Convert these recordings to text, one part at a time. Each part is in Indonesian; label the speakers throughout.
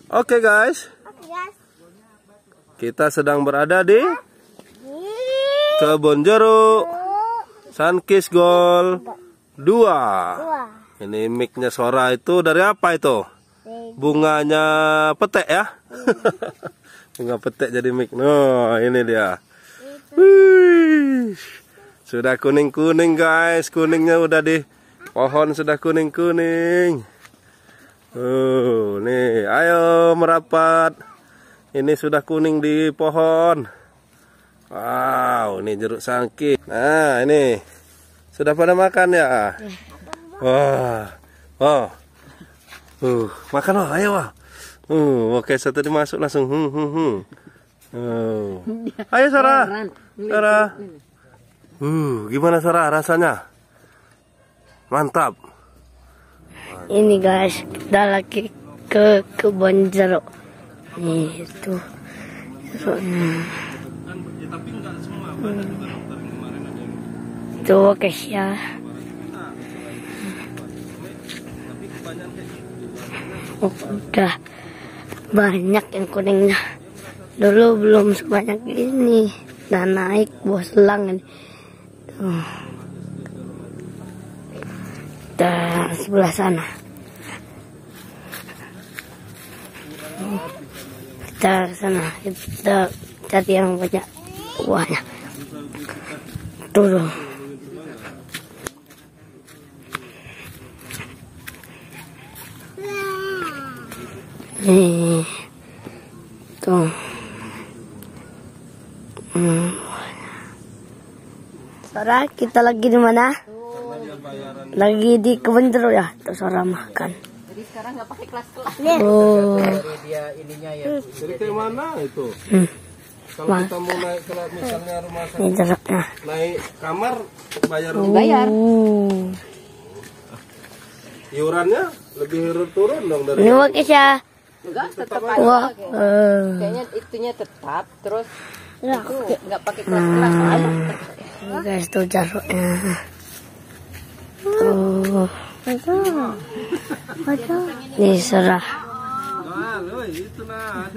Speaker 1: Oke guys, kita sedang berada di kebun jeruk Sunkist Gold 2. Ini mic-nya Sora itu dari apa itu? Bunganya petek ya? Bunga petek jadi mic. Nah, ini dia. Wih, sudah kuning-kuning guys, kuningnya udah di pohon sudah kuning-kuning. Nih, ayo merapat. Ini sudah kuning di pohon. Wow, ini jeruk Sunkist. Nah, ini sudah pada makan ya. Wah, makan loh, ayo wah. Oke, satu dimasuk langsung. Ayo Sarah. Sarah. Gimana Sarah rasanya? Mantap.
Speaker 2: Ini guys, kita lagi ke kebun jeruk. Nih itu jeruknya. Tuh guys ya. Udah banyak yang kuningnya. Dulu belum sebanyak ini. Dan naik buah selang ini. Tuh. Dan sebelah sana. Kita sana, kita cari yang banyak buahnya. Tuh. Nih. Tuh. Sora, kita lagi di mana? Lagi di kebun jeruk ya. Tuh Sora makan.
Speaker 3: Jadi sekarang nggak pakai kelas-kelas.
Speaker 2: Oh.
Speaker 3: Dia ininya ya.
Speaker 1: Jadi ke mana itu? Kalau kita mau naik ke misalnya rumah
Speaker 2: Ini jeruknya.
Speaker 1: naik kamar bayar
Speaker 3: Bayar.
Speaker 1: iurannya lebih turun dong dari
Speaker 2: Ini wakis ya.
Speaker 3: Enggak, tetap
Speaker 2: Wah.
Speaker 3: aja. Kayaknya itunya tetap, terus itu nggak pakai kelas-kelas.
Speaker 2: Ini guys tuh jeruknya. Oh. Nih Sora.
Speaker 1: itu nah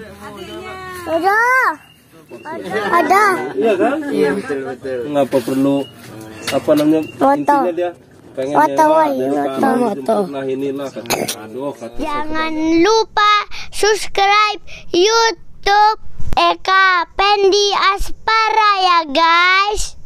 Speaker 2: Ada.
Speaker 1: iya kan? Iya betul. Ngapa perlu apa namanya? Intinya dia pengen nah inilah kata.
Speaker 2: Jangan lupa subscribe YouTube Eka Pendi Aspara ya guys.